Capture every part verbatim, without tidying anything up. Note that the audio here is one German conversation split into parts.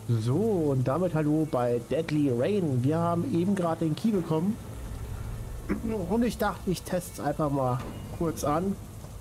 So, und damit hallo bei Deadly Rain. Wir haben eben gerade den Key bekommen. Und ich dachte, ich teste es einfach mal kurz an.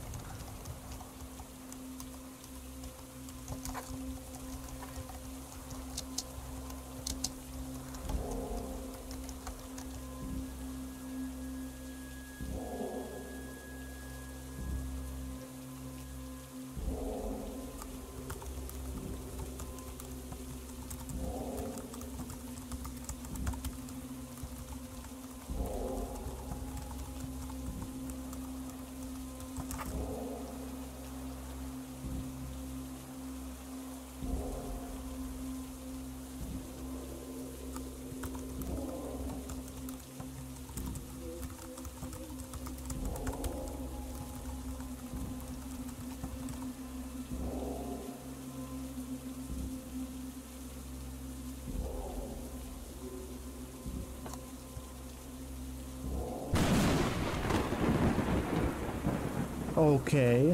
Okay.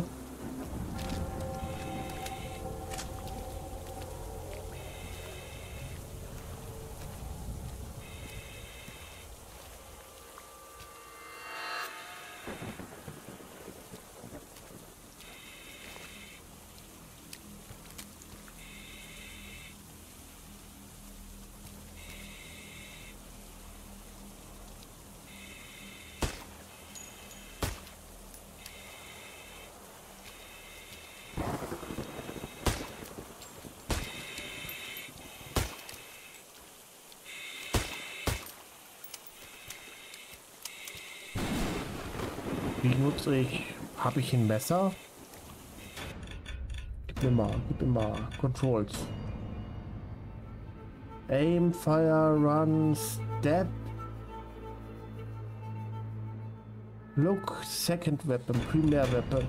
Wie nutze ich? Habe ich ein Messer? Gib mir mal, gib mir mal Controls. Aim, Fire, Run, Step. Look, Second Weapon, Primär Weapon.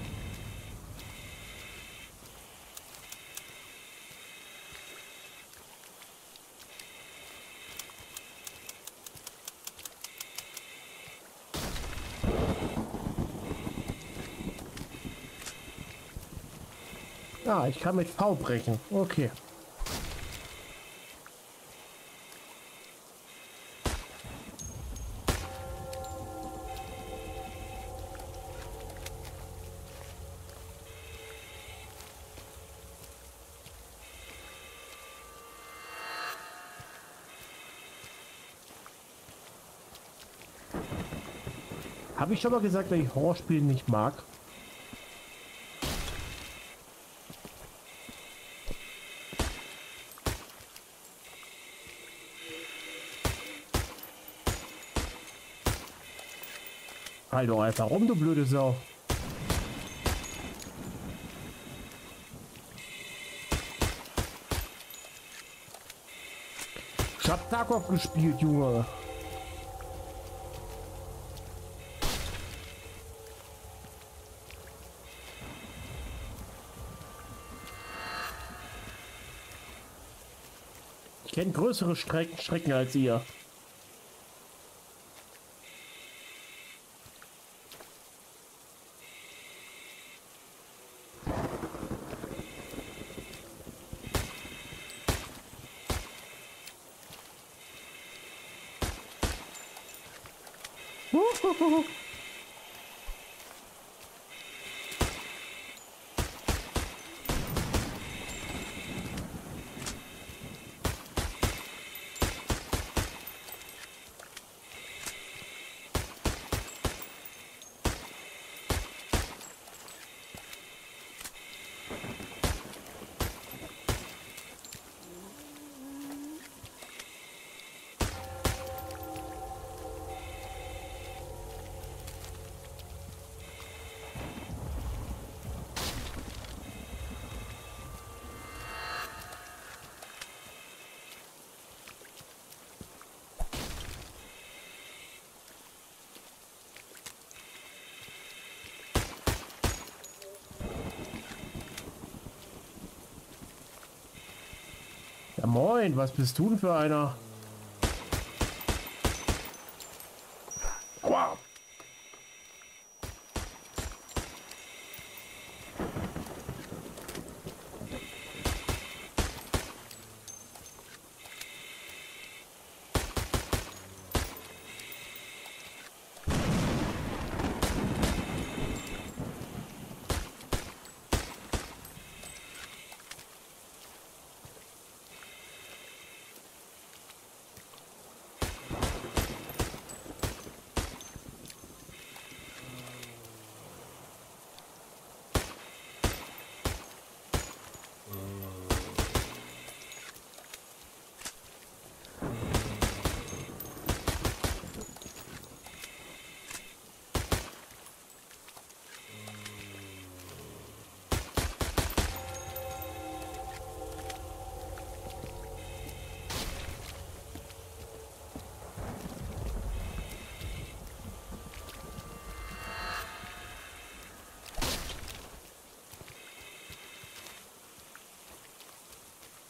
Ah, ich kann mit V brechen. Okay. Habe ich schon mal gesagt, dass ich Horrorspiele nicht mag? Halt doch einfach rum, du blöde Sau. Ich hab Tarkov gespielt, Junge. Ich kenne größere Strecken, Strecken als ihr. Ja moin, was bist du denn für einer? Aua.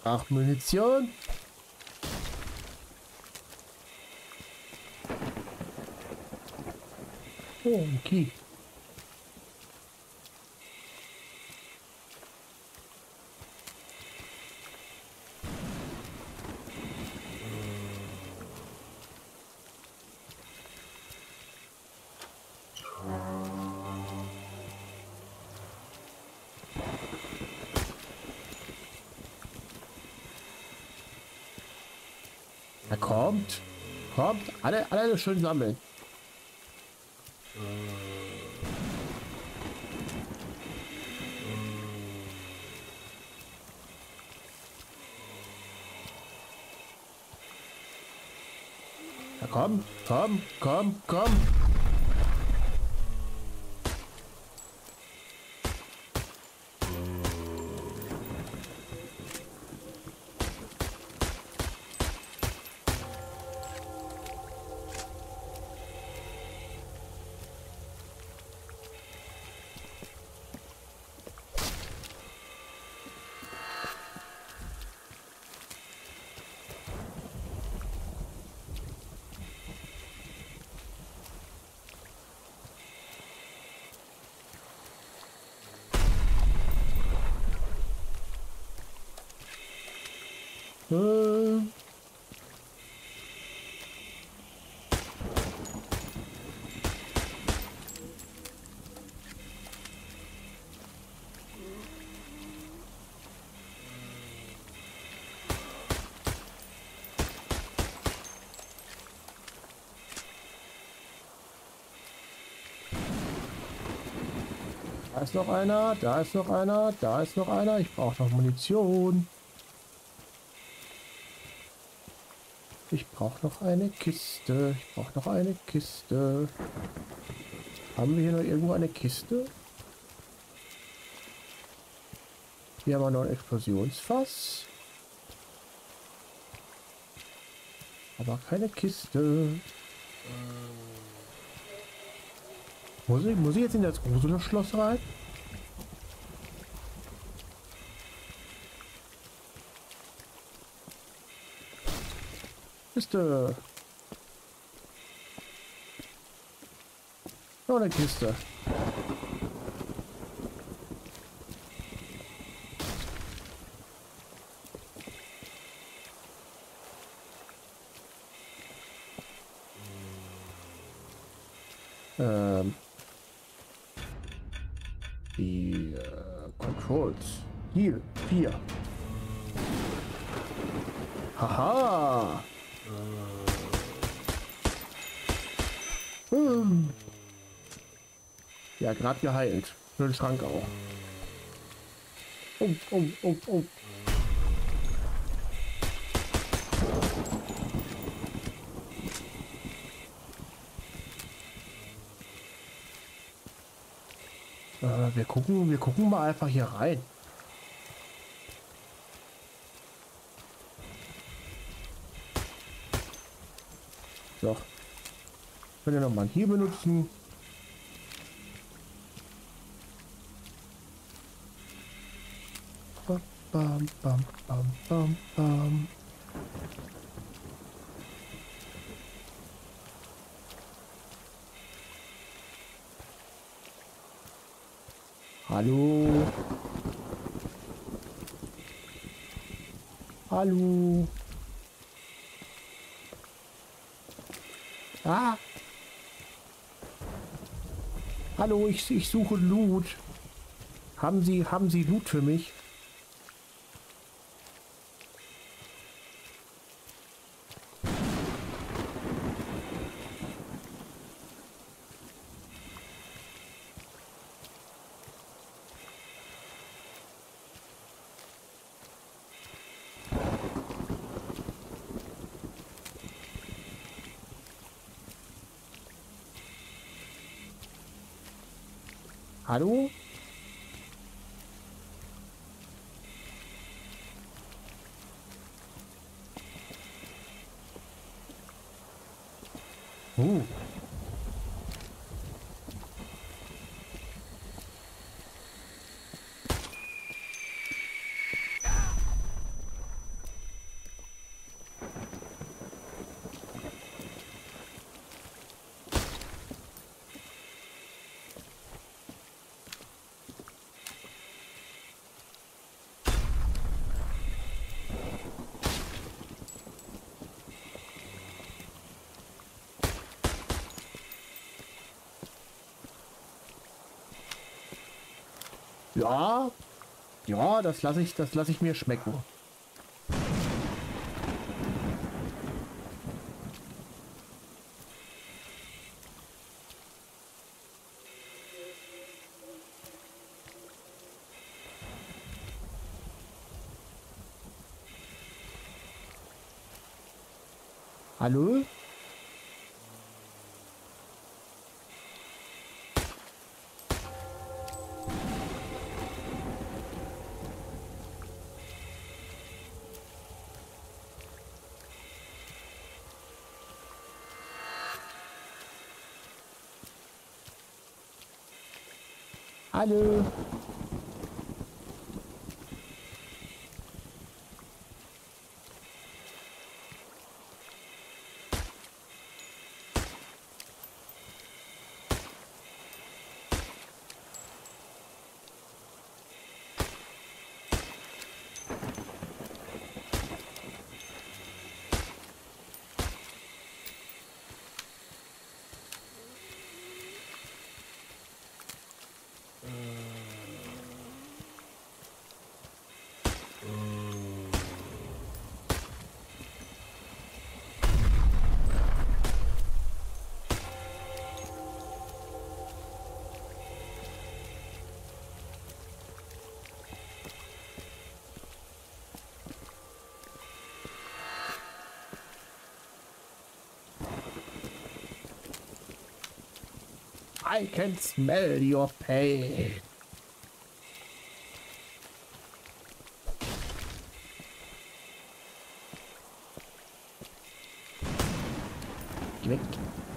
Ach, Munition. Oh, ein Key. Er kommt. Kommt. Alle, alle schön sammeln. Ja, komm, komm, komm, komm. Äh. Da ist noch einer, da ist noch einer, da ist noch einer. Ich brauche noch Munition. Ich brauche noch eine Kiste. Ich brauche noch eine Kiste. Haben wir hier noch irgendwo eine Kiste? Hier haben wir noch ein Explosionsfass. Aber keine Kiste. Muss ich, muss ich jetzt in das große Schloss rein? Kiste. Noch eine Kiste. Ähm. Die äh, Controls. Hier, vier. Haha. Hm. Ja, gerade geheilt. Für den Schrank auch. Oh, oh, oh, oh. Äh, wir gucken, wir gucken mal einfach hier rein. So. Können wir nochmal hier benutzen. Bam, bam, bam, bam, bam, bam. Hallo. Hallo. Ah. Hallo, ich, ich suche Loot. Haben Sie, haben Sie Loot für mich? Hallo? Uh. Ja, ja, das lasse ich, das lasse ich mir schmecken. Hallo? Hallo? I can smell your pain. Geh weg.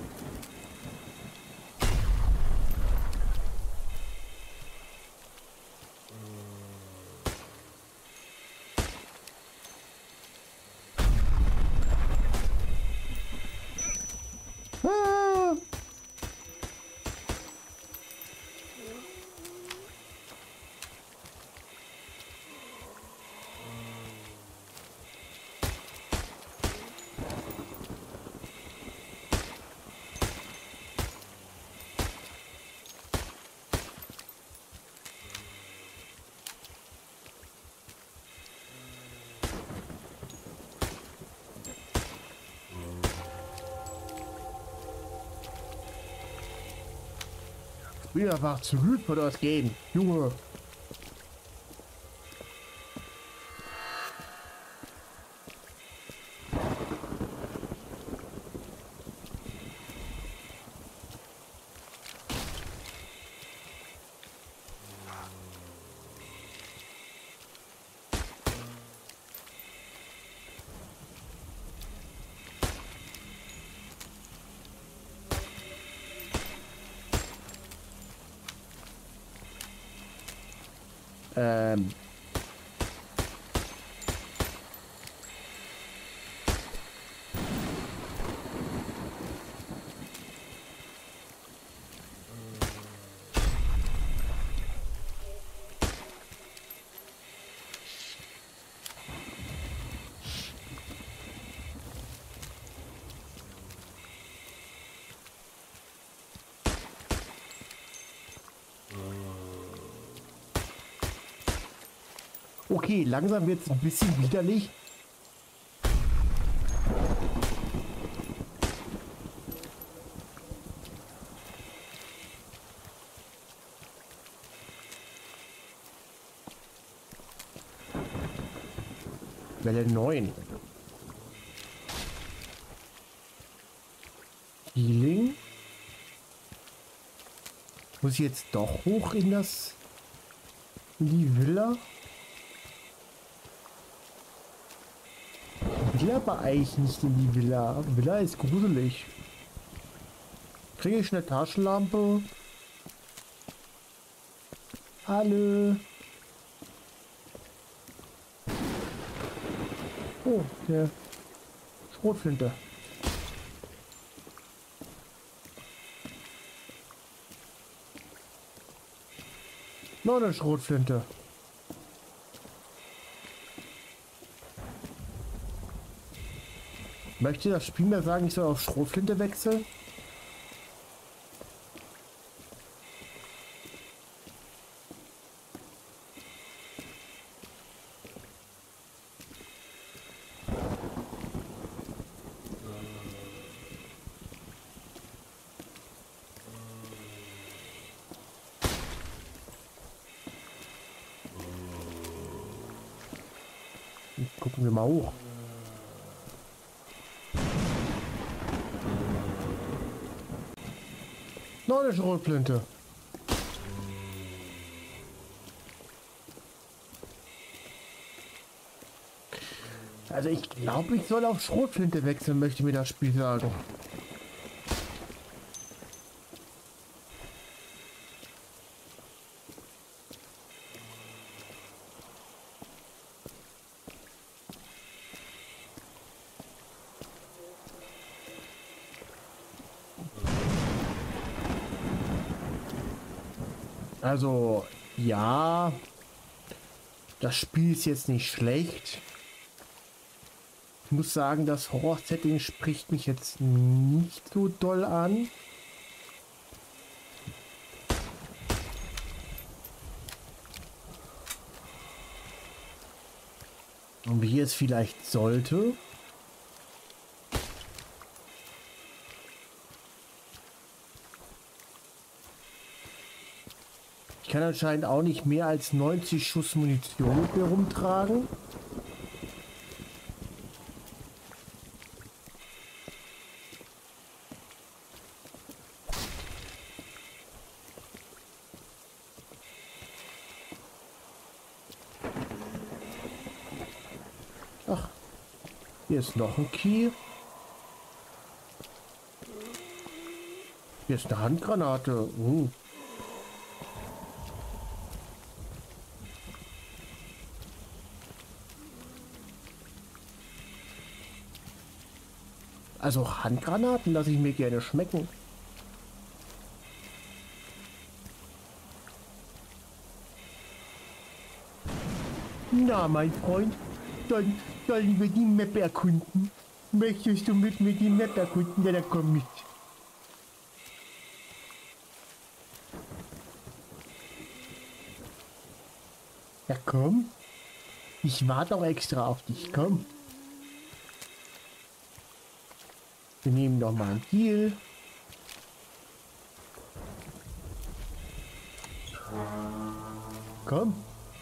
Ah. Wieder einfach zurück für das Game, Junge. Ähm. Okay, langsam wird es ein bisschen widerlich. Welle neun. Healing. Muss ich jetzt doch hoch in das... in die Villa? Ich will aber eigentlich nicht in die Villa. Villa ist gruselig. Kriege ich eine Taschenlampe? Hallo. Oh, der Schrotflinte. Noch eine Schrotflinte. Möchte das Spiel mir sagen, ich soll auf Schrotflinte wechseln? Gucken wir mal hoch. Noch eine Schrotflinte. Also ich glaube, ich soll auf Schrotflinte wechseln, möchte mir das Spiel sagen. Also, ja, das Spiel ist jetzt nicht schlecht. Ich muss sagen, das Horror-Setting spricht mich jetzt nicht so doll an. Und wie es vielleicht sollte. Ich kann anscheinend auch nicht mehr als neunzig Schuss Munition mit mir rumtragen. Ach, hier ist noch ein Key. Hier ist eine Handgranate. Uh. Also Handgranaten lasse ich mir gerne schmecken. Na, mein Freund, dann sollen wir die Map erkunden. Möchtest du mit mir die Map erkunden? Ja, dann komm mit. Ja, komm. Ich warte auch extra auf dich, komm. Wir nehmen noch mal einen Deal. Komm.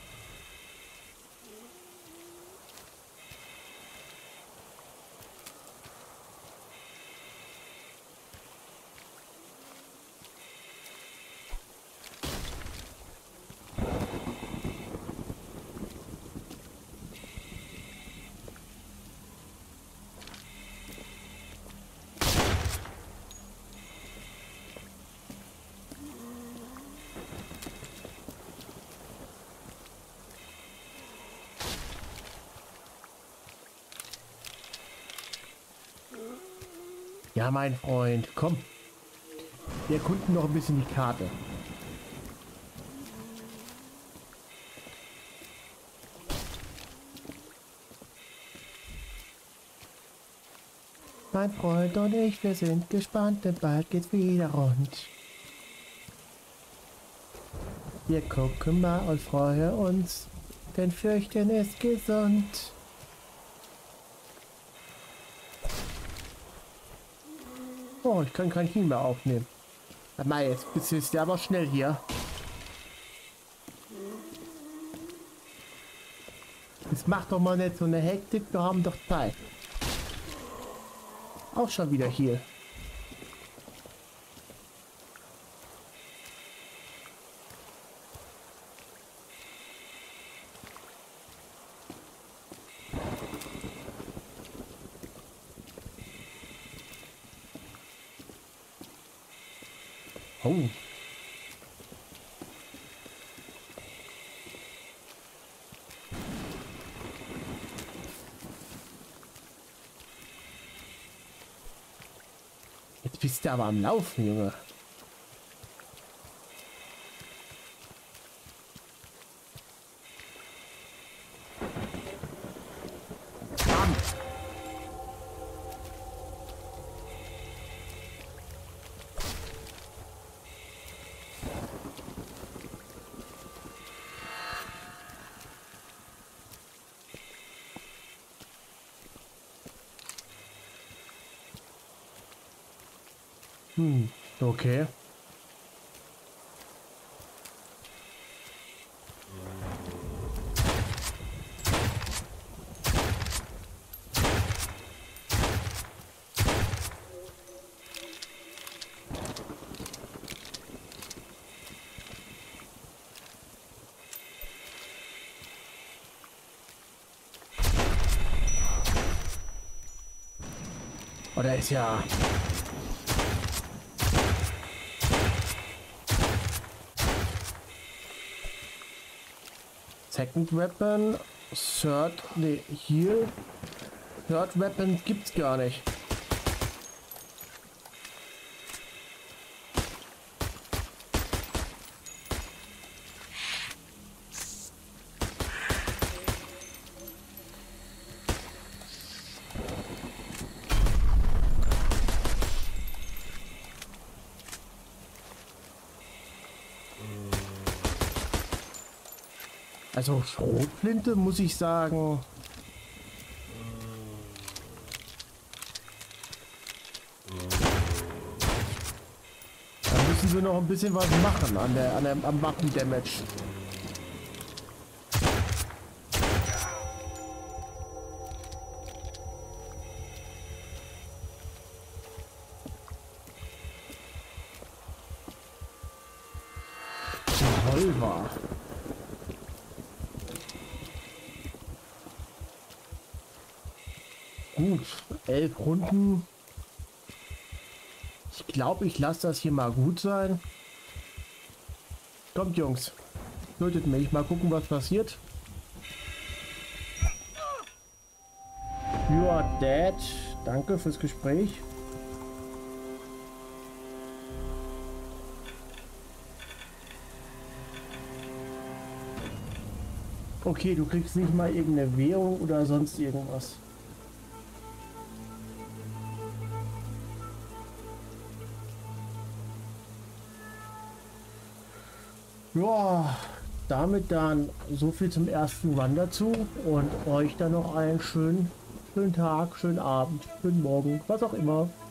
Ja, mein Freund, komm. Wir erkunden noch ein bisschen die Karte. Mein Freund und ich, wir sind gespannt, denn bald geht's wieder rund. Wir gucken mal und freuen uns, denn Fürchten ist gesund. Oh, ich kann kein Team mehr aufnehmen. Aber jetzt bist du aber schnell hier. Das macht doch mal nicht so eine Hektik, wir haben doch Zeit. Auch schon wieder hier. Oh. Jetzt bist du aber am Laufen, Junge. Bam. Hm, okay. Oh, da ist ja... Second Weapon, Third, nee, hier, Third Weapon gibt's gar nicht. Also Schrotflinte muss ich sagen. Da müssen wir noch ein bisschen was machen an der, an der am Waffen-Damage. Revolver. Gut, elf Runden. Ich glaube, ich lasse das hier mal gut sein. Kommt, Jungs. Tötet mich. Mal gucken, was passiert. You are dead. Danke fürs Gespräch. Okay, du kriegst nicht mal irgendeine Währung oder sonst irgendwas. Ja, damit dann so viel zum ersten Run dazu und euch dann noch einen schönen, schönen Tag, schönen Abend, schönen Morgen, was auch immer.